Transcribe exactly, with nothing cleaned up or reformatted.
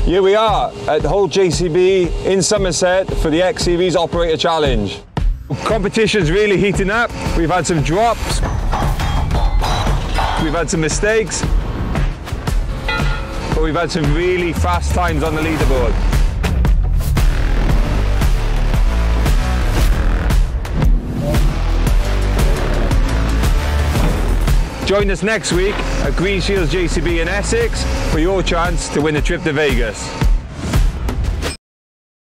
Here we are at Holt J C B in Somerset for the X C V's Operator Challenge. Competition's really heating up. We've had some drops, we've had some mistakes, but we've had some really fast times on the leaderboard. Join us next week at Green Shields J C B in Essex for your chance to win a trip to Vegas.